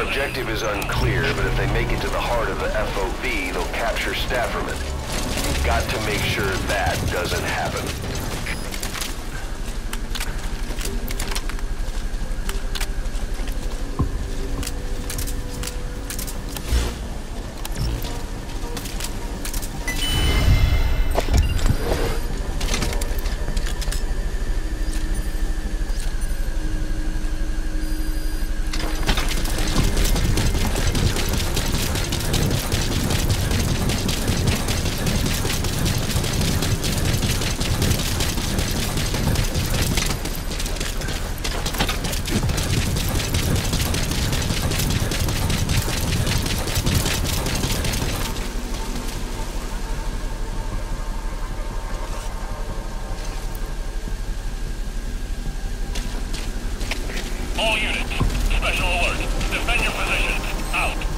Their objective is unclear, but if they make it to the heart of the FOB, they'll capture Stafferman. You've got to make sure that doesn't happen. All units, special alert. Defend your positions. Out.